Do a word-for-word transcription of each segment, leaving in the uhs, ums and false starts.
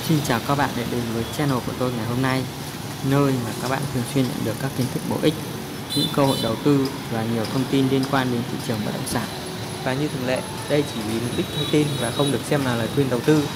Xin chào các bạn đã đến với channel của tôi ngày hôm nay, nơi mà các bạn thường xuyên nhận được các kiến thức bổ ích, những cơ hội đầu tư và nhiều thông tin liên quan đến thị trường bất động sản. Và như thường lệ, đây chỉ vì mục đích thông tin và không được xem là lời khuyên đầu tư.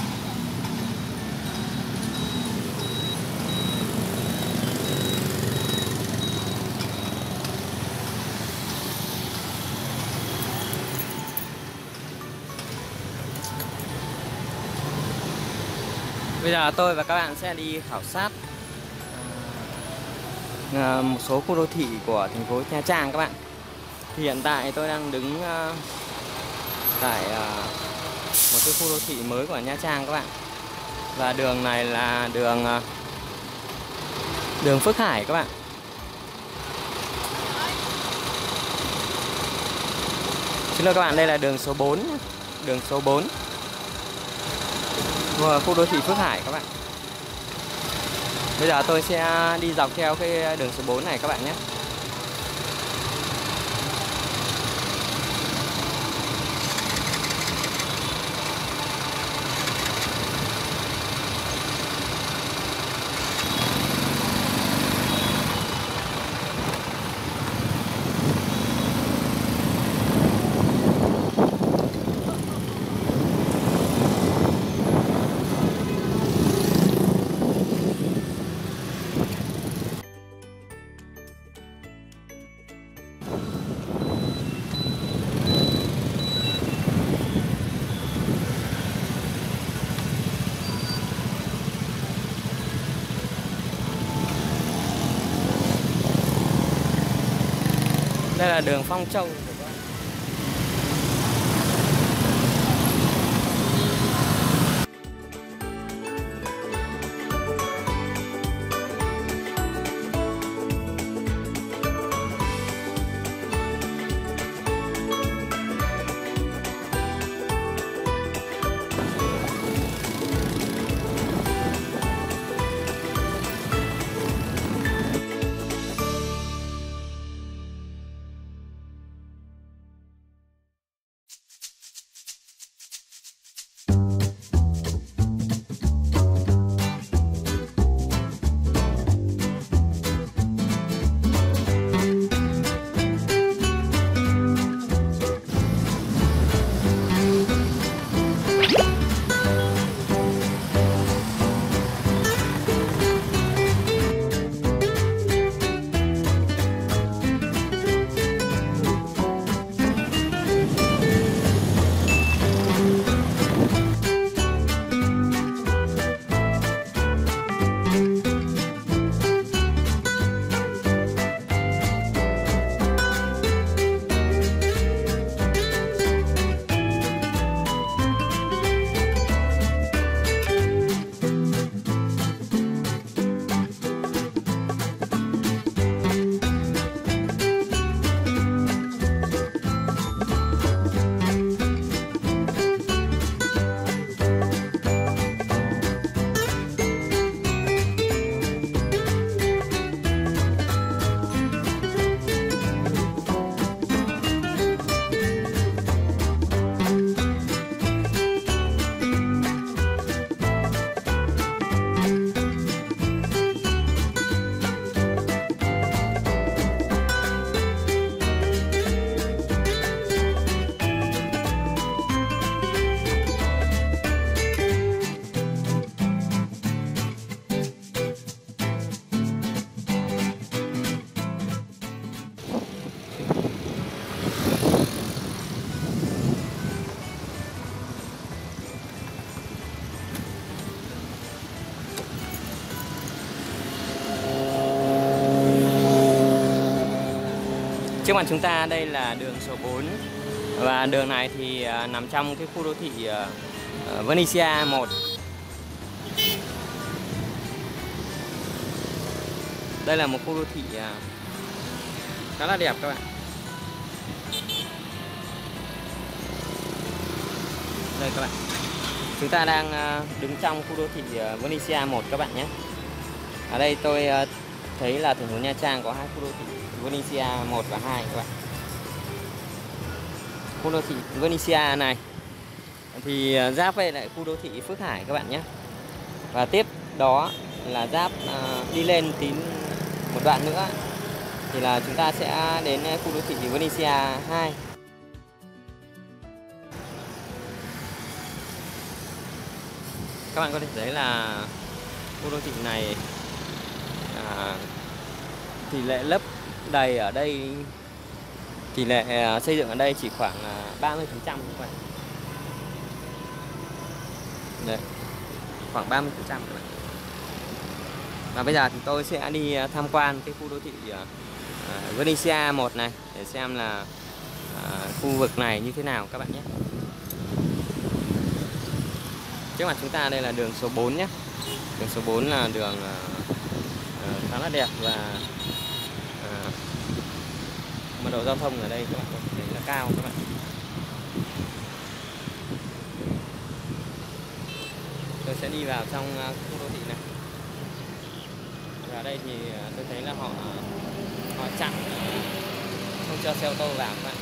Bây giờ tôi và các bạn sẽ đi khảo sát một số khu đô thị của thành phố Nha Trang các bạn. Thì hiện tại tôi đang đứng tại một cái khu đô thị mới của Nha Trang các bạn. Và đường này là đường đường Phước Hải các bạn. Xin lỗi các bạn, đây là đường số bốn, đường số bốn. Khu đô thị Phước Hải các bạn. Bây giờ tôi sẽ đi dọc theo cái đường số bốn này các bạn nhé. Đây là đường Phong Châu. Trước mặt chúng ta đây là đường số bốn. Và đường này thì uh, nằm trong cái khu đô thị uh, uh, Venezia một. Đây là một khu đô thị uh, khá là đẹp các bạn. Đây các bạn, chúng ta đang uh, đứng trong khu đô thị uh, Venezia một các bạn nhé. Ở đây tôi uh, thấy là thành phố Nha Trang có hai khu đô thị Venezia một và hai các bạn. Khu đô thị Venezia này thì giáp với lại khu đô thị Phước Hải các bạn nhé. Và tiếp đó là giáp à, đi lên tí một đoạn nữa thì là chúng ta sẽ đến khu đô thị Venezia hai. Các bạn có thể thấy là khu đô thị này à, tỷ lệ lấp đầy ở đây, tỷ lệ à, xây dựng ở đây chỉ khoảng à, ba mươi phần trăm các bạn. Đấy, khoảng ba mươi phần trăm các bạn. Và bây giờ thì tôi sẽ đi tham quan cái khu đô thị à, Venezia một này để xem là à, khu vực này như thế nào các bạn nhé. Trước mặt chúng ta đây là đường số bốn nhé. Đường số bốn là đường à, à, khá là đẹp và à, mật độ giao thông ở đây các bạn có thể thấy là cao các bạn. Tôi sẽ đi vào trong khu đô thị này. Và ở đây thì tôi thấy là họ họ chặn không cho xe ô tô vào các bạn.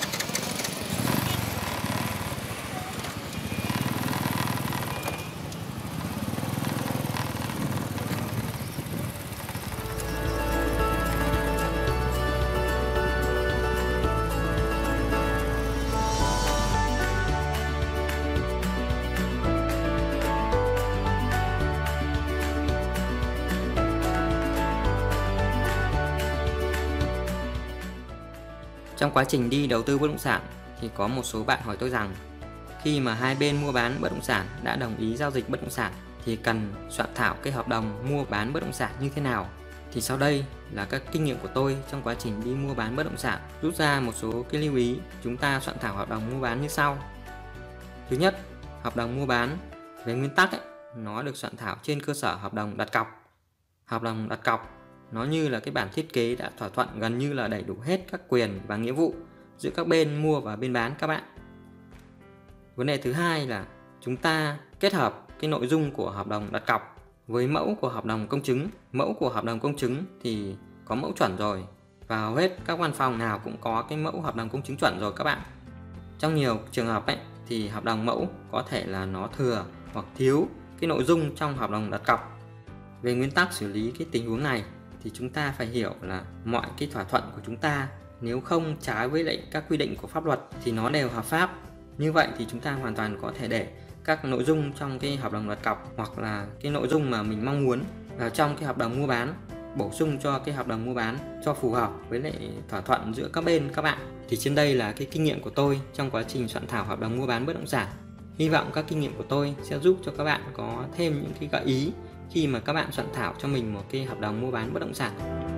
Trong quá trình đi đầu tư bất động sản thì có một số bạn hỏi tôi rằng khi mà hai bên mua bán bất động sản đã đồng ý giao dịch bất động sản thì cần soạn thảo cái hợp đồng mua bán bất động sản như thế nào. Thì sau đây là các kinh nghiệm của tôi trong quá trình đi mua bán bất động sản, rút ra một số cái lưu ý chúng ta soạn thảo hợp đồng mua bán như sau. Thứ nhất, hợp đồng mua bán về nguyên tắc ấy, nó được soạn thảo trên cơ sở hợp đồng đặt cọc. Hợp đồng đặt cọc nó như là cái bản thiết kế đã thỏa thuận gần như là đầy đủ hết các quyền và nghĩa vụ giữa các bên mua và bên bán các bạn. Vấn đề thứ hai là chúng ta kết hợp cái nội dung của hợp đồng đặt cọc với mẫu của hợp đồng công chứng. Mẫu của hợp đồng công chứng thì có mẫu chuẩn rồi và hầu hết các văn phòng nào cũng có cái mẫu hợp đồng công chứng chuẩn rồi các bạn. Trong nhiều trường hợp ấy, thì hợp đồng mẫu có thể là nó thừa hoặc thiếu cái nội dung trong hợp đồng đặt cọc. Về nguyên tắc xử lý cái tình huống này thì chúng ta phải hiểu là mọi cái thỏa thuận của chúng ta nếu không trái với lại các quy định của pháp luật thì nó đều hợp pháp. Như vậy thì chúng ta hoàn toàn có thể để các nội dung trong cái hợp đồng đặt cọc hoặc là cái nội dung mà mình mong muốn vào trong cái hợp đồng mua bán, bổ sung cho cái hợp đồng mua bán cho phù hợp với lại thỏa thuận giữa các bên các bạn. Thì trên đây là cái kinh nghiệm của tôi trong quá trình soạn thảo hợp đồng mua bán bất động sản. Hy vọng các kinh nghiệm của tôi sẽ giúp cho các bạn có thêm những cái gợi ý khi mà các bạn soạn thảo cho mình một cái hợp đồng mua bán bất động sản.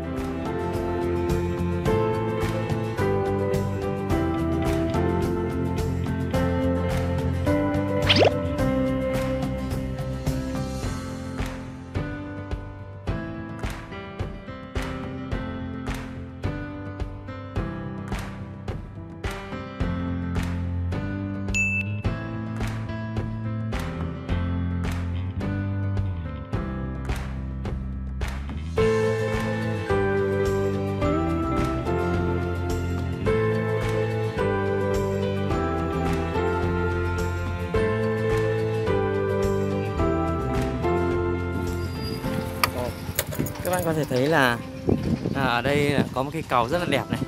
Các bạn có thể thấy là à, ở đây là có một cái cầu rất là đẹp này.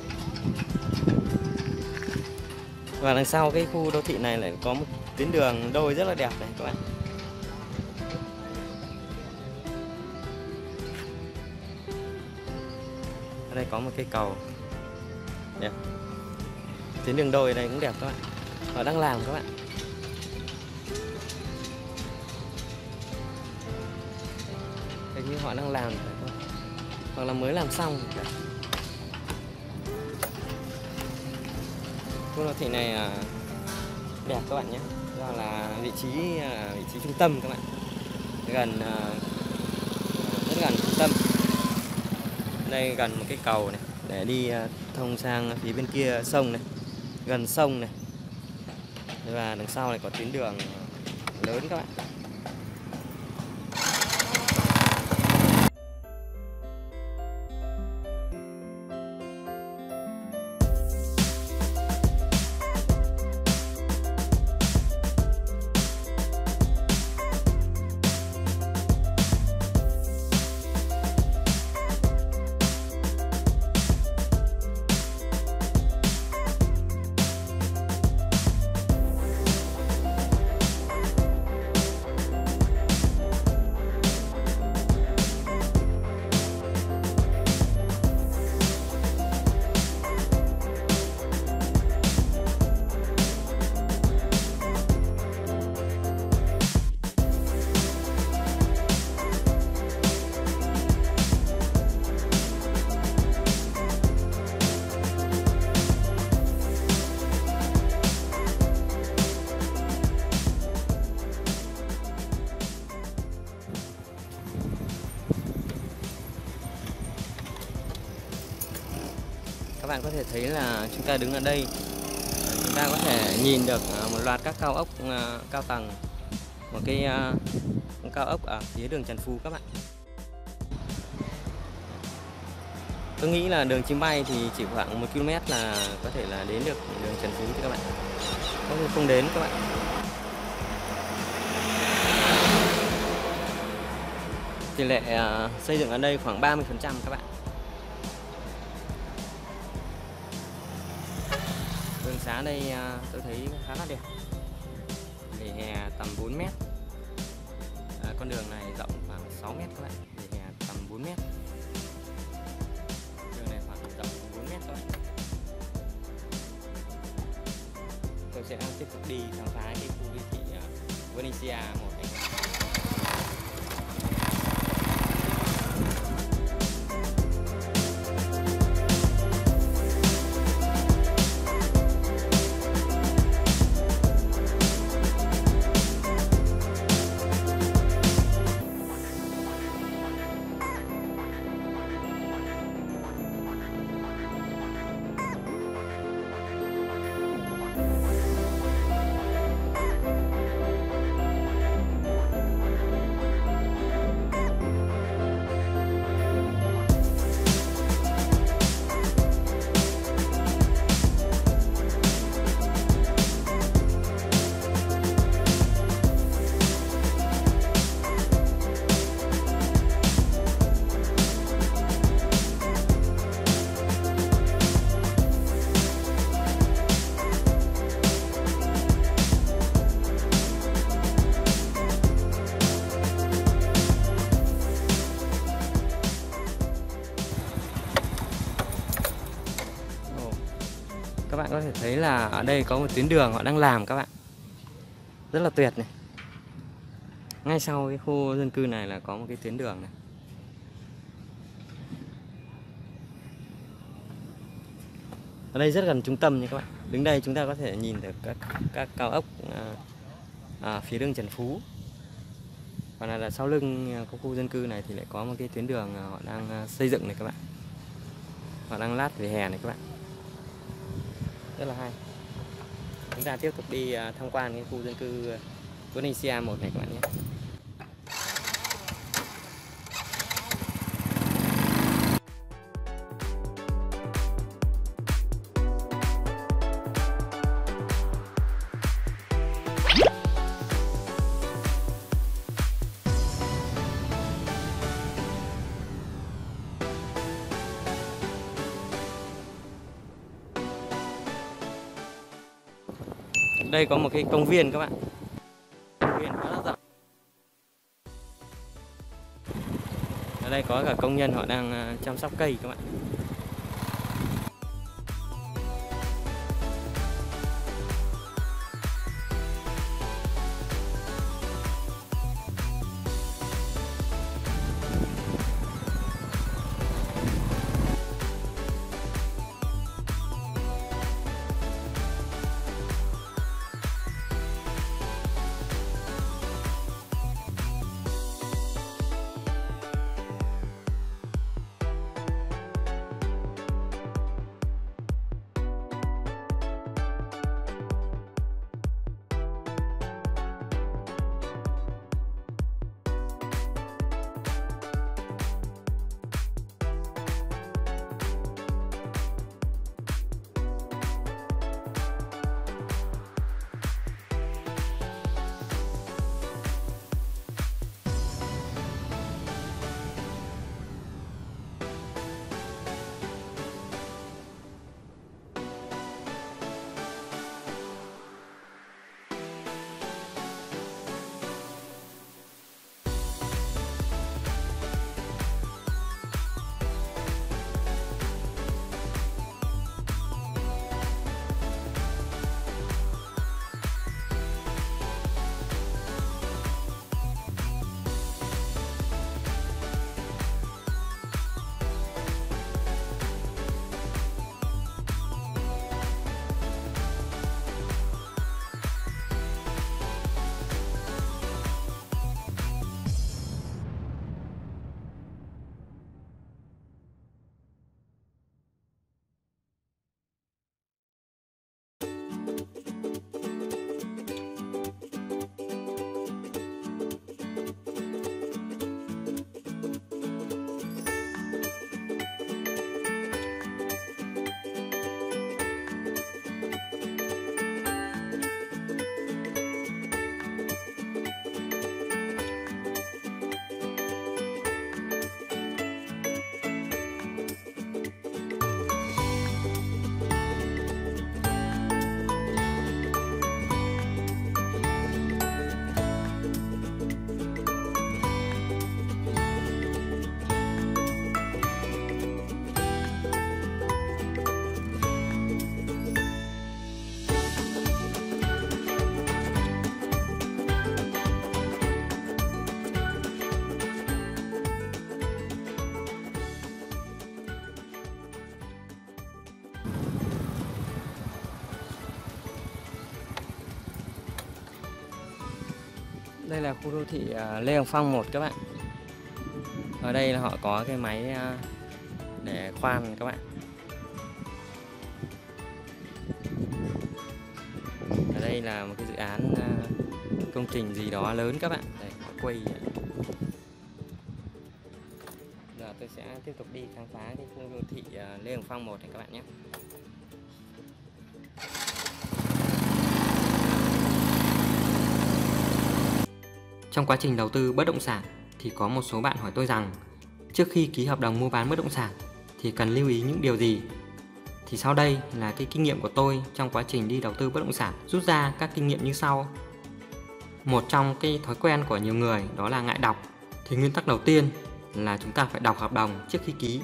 Và đằng sau cái khu đô thị này lại có một tuyến đường đôi rất là đẹp này các bạn. Ở đây có một cây cầu đẹp. Tuyến đường đôi này cũng đẹp các bạn. Họ đang làm các bạn. Hình như họ đang làm hoặc là mới làm xong. Khu đô thị này đẹp các bạn nhé, do là vị trí vị trí trung tâm các bạn, gần rất gần trung tâm. Đây gần một cái cầu này để đi thông sang phía bên kia sông này, gần sông này, và đằng sau này có tuyến đường lớn các bạn. bạn có thể thấy là chúng ta đứng ở đây, chúng ta có thể nhìn được một loạt các cao ốc cao tầng, một cái một cao ốc ở phía đường Trần Phú các bạn. Tôi nghĩ là đường chim bay thì chỉ khoảng một ki lô mét là có thể là đến được đường Trần Phú thì các bạn. Không không đến các bạn. Tỷ lệ uh, xây dựng ở đây khoảng ba mươi phần trăm các bạn. Đường xá đây uh, tôi thấy khá là đẹp. Vỉa hè tầm bốn mét. À, con đường này rộng khoảng sáu mét các bạn. Vỉa hè tầm bốn mét. Đường này khoảng rộng bốn mét thôi. Tôi sẽ tiếp tục đi khám phá cái khu đô thị uh, Venezia một này. Các bạn có thể thấy là ở đây có một tuyến đường họ đang làm các bạn. Rất là tuyệt này. Ngay sau cái khu dân cư này là có một cái tuyến đường này. Ở đây rất gần trung tâm nha các bạn. Đứng đây chúng ta có thể nhìn được các, các cao ốc à, à, phía đường Trần Phú. Còn là, là sau lưng của khu dân cư này thì lại có một cái tuyến đường họ đang xây dựng này các bạn. Họ đang lát vỉa hè này các bạn. Rất là hay. Chúng ta tiếp tục đi tham quan cái khu dân cư Venezia một này các bạn nhé. Đây có một cái công viên các bạn. Công viên khá là rộng. Ở đây có cả công nhân họ đang chăm sóc cây các bạn. Đây là khu đô thị Lê Hồng Phong một các bạn. Ở đây là họ có cái máy để khoan các bạn. Ở đây là một cái dự án công trình gì đó lớn các bạn. Đây, họ quay. Giờ tôi sẽ tiếp tục đi khám phá cái khu đô thị Lê Hồng Phong một này các bạn nhé. Trong quá trình đầu tư bất động sản thì có một số bạn hỏi tôi rằng trước khi ký hợp đồng mua bán bất động sản thì cần lưu ý những điều gì. Thì sau đây là cái kinh nghiệm của tôi trong quá trình đi đầu tư bất động sản, rút ra các kinh nghiệm như sau. Một trong cái thói quen của nhiều người đó là ngại đọc. Thì nguyên tắc đầu tiên là chúng ta phải đọc hợp đồng trước khi ký.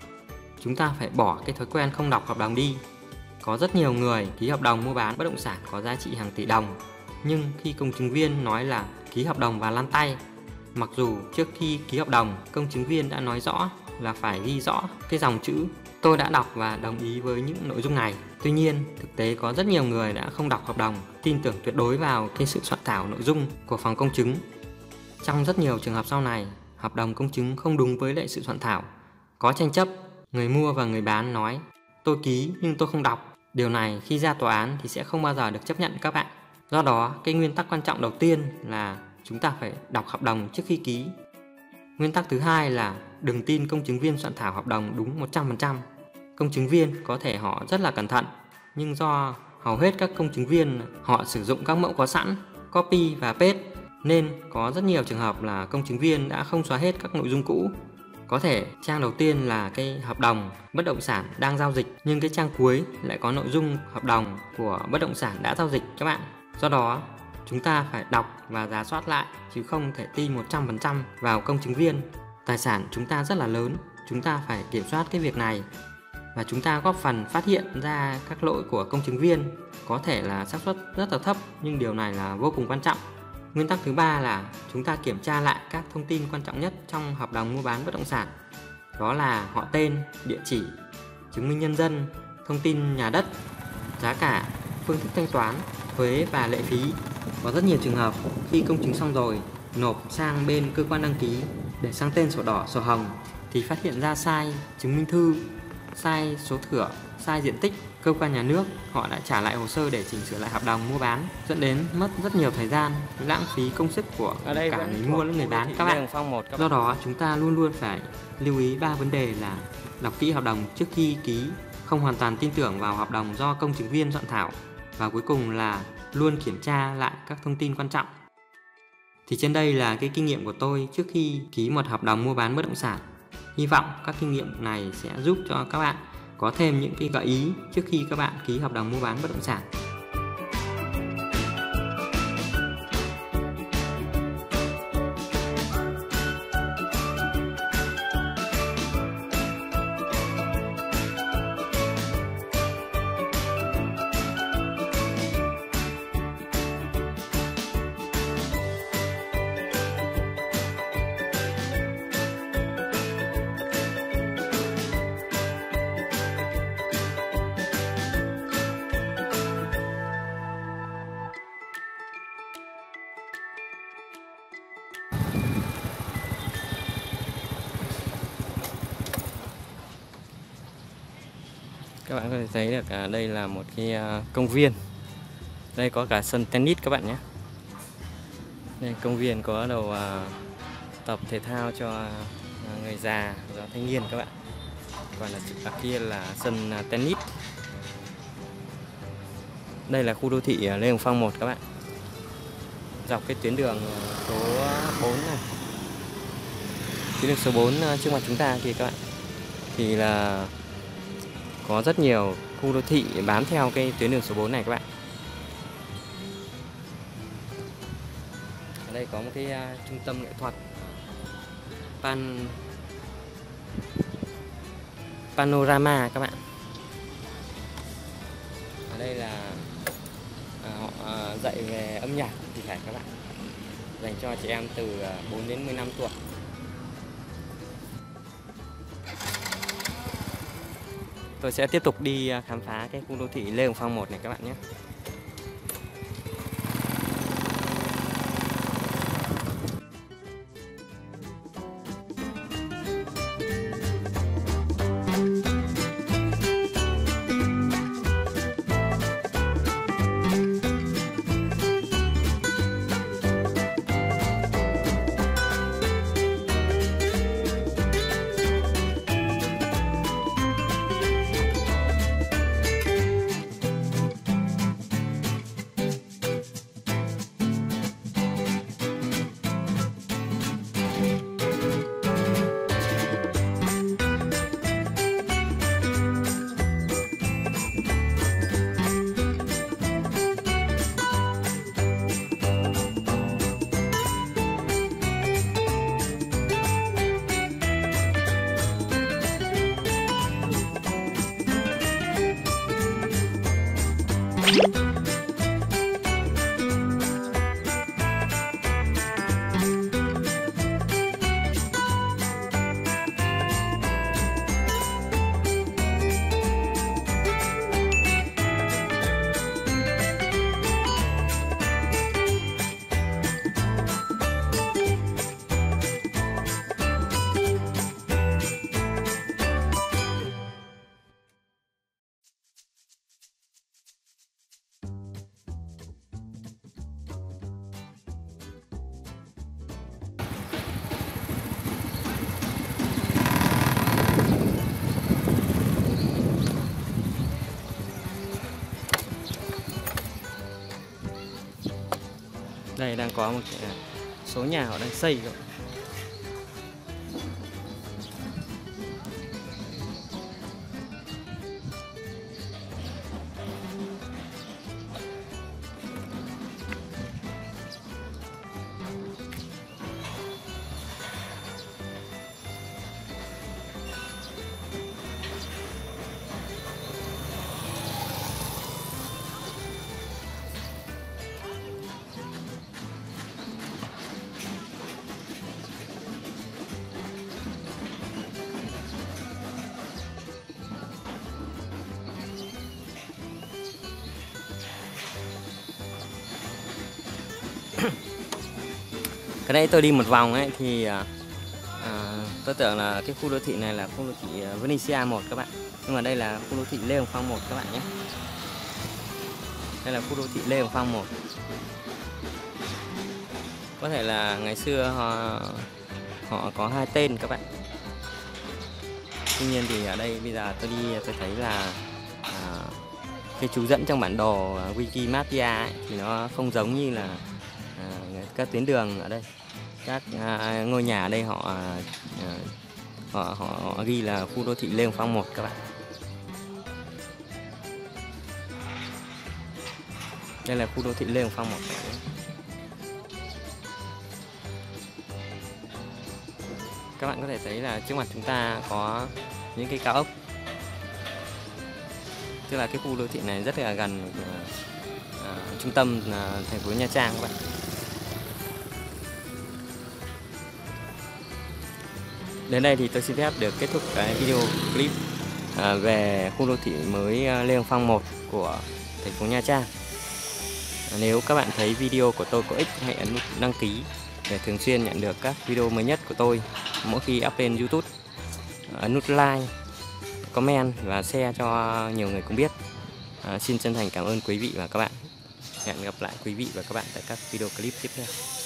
Chúng ta phải bỏ cái thói quen không đọc hợp đồng đi. Có rất nhiều người ký hợp đồng mua bán bất động sản có giá trị hàng tỷ đồng, nhưng khi công chứng viên nói là ký hợp đồng và lăn tay, mặc dù trước khi ký hợp đồng công chứng viên đã nói rõ là phải ghi rõ cái dòng chữ tôi đã đọc và đồng ý với những nội dung này. Tuy nhiên thực tế có rất nhiều người đã không đọc hợp đồng, tin tưởng tuyệt đối vào cái sự soạn thảo nội dung của phòng công chứng. Trong rất nhiều trường hợp sau này, hợp đồng công chứng không đúng với lại sự soạn thảo, có tranh chấp, người mua và người bán nói tôi ký nhưng tôi không đọc. Điều này khi ra tòa án thì sẽ không bao giờ được chấp nhận các bạn. Do đó, cái nguyên tắc quan trọng đầu tiên là chúng ta phải đọc hợp đồng trước khi ký. Nguyên tắc thứ hai là đừng tin công chứng viên soạn thảo hợp đồng đúng một trăm phần trăm. Công chứng viên có thể họ rất là cẩn thận, nhưng do hầu hết các công chứng viên họ sử dụng các mẫu có sẵn, copy và paste, nên có rất nhiều trường hợp là công chứng viên đã không xóa hết các nội dung cũ. Có thể trang đầu tiên là cái hợp đồng bất động sản đang giao dịch, nhưng cái trang cuối lại có nội dung hợp đồng của bất động sản đã giao dịch các bạn. Do đó chúng ta phải đọc và rà soát lại, chứ không thể tin một trăm phần trăm vào công chứng viên. Tài sản chúng ta rất là lớn, chúng ta phải kiểm soát cái việc này, và chúng ta góp phần phát hiện ra các lỗi của công chứng viên. Có thể là xác suất rất là thấp, nhưng điều này là vô cùng quan trọng. Nguyên tắc thứ ba là chúng ta kiểm tra lại các thông tin quan trọng nhất trong hợp đồng mua bán bất động sản. Đó là họ tên, địa chỉ, chứng minh nhân dân, thông tin nhà đất, giá cả, phương thức thanh toán, thuế và lệ phí. Có rất nhiều trường hợp khi công chứng xong rồi nộp sang bên cơ quan đăng ký để sang tên sổ đỏ, sổ hồng thì phát hiện ra sai chứng minh thư, sai số thửa, sai diện tích. Cơ quan nhà nước họ đã trả lại hồ sơ để chỉnh sửa lại hợp đồng mua bán, dẫn đến mất rất nhiều thời gian, lãng phí công sức của cả người mua lẫn người bán các bạn. Do đó chúng ta luôn luôn phải lưu ý ba vấn đề là đọc kỹ hợp đồng trước khi ký, không hoàn toàn tin tưởng vào hợp đồng do công chứng viên soạn thảo, và cuối cùng là luôn kiểm tra lại các thông tin quan trọng. Thì trên đây là cái kinh nghiệm của tôi trước khi ký một hợp đồng mua bán bất động sản. Hy vọng các kinh nghiệm này sẽ giúp cho các bạn có thêm những cái gợi ý trước khi các bạn ký hợp đồng mua bán bất động sản. Các bạn có thể thấy được à, đây là một cái à, công viên. Đây có cả sân tennis các bạn nhé. Đây công viên có đầu à, tập thể thao cho à, người già và thanh niên các bạn. Còn là ở kia là sân à, tennis. Đây là khu đô thị à, Lê Hồng Phong một các bạn. Dọc cái tuyến đường số bốn này, tuyến đường số bốn à, trước mặt chúng ta kìa các bạn, thì là có rất nhiều khu đô thị bám theo cái tuyến đường số bốn này các bạn. Ở đây có một cái uh, trung tâm nghệ thuật Pan Panorama các bạn. Ở đây là à, họ à, dạy về âm nhạc thì phải các bạn, dành cho trẻ em từ bốn đến mười năm tuổi. Tôi sẽ tiếp tục đi khám phá cái khu đô thị Lê Hồng Phong một này các bạn nhé. Đây đang có một cái số nhà họ đang xây rồi. Cái đây tôi đi một vòng ấy thì à, tôi tưởng là cái khu đô thị này là khu đô thị Venecia một các bạn, nhưng mà đây là khu đô thị Lê Hồng Phong một các bạn nhé. Đây là khu đô thị Lê Hồng Phong một. Có thể là ngày xưa họ họ có hai tên các bạn. Tuy nhiên thì ở đây bây giờ tôi đi tôi thấy là à, cái chú dẫn trong bản đồ Wikimedia ấy, thì nó không giống như là à, các tuyến đường ở đây. Các à, ngôi nhà ở đây họ, à, họ họ họ ghi là khu đô thị Lê Hồng Phong một các bạn. Đây là khu đô thị Lê Hồng Phong một. Các bạn có thể thấy là trước mặt chúng ta có những cái cao ốc. Tức là cái khu đô thị này rất là gần uh, uh, trung tâm uh, thành phố Nha Trang các bạn. Đến đây thì tôi xin phép được kết thúc cái video clip uh, về khu đô thị mới uh, Lê Hồng Phong một của thành phố Nha Trang. Uh, nếu các bạn thấy video của tôi có ích, hãy ấn nút đăng ký để thường xuyên nhận được các video mới nhất của tôi mỗi khi up lên YouTube. Ấn nút like, comment và share cho nhiều người cùng biết. À, xin chân thành cảm ơn quý vị và các bạn. Hẹn gặp lại quý vị và các bạn tại các video clip tiếp theo.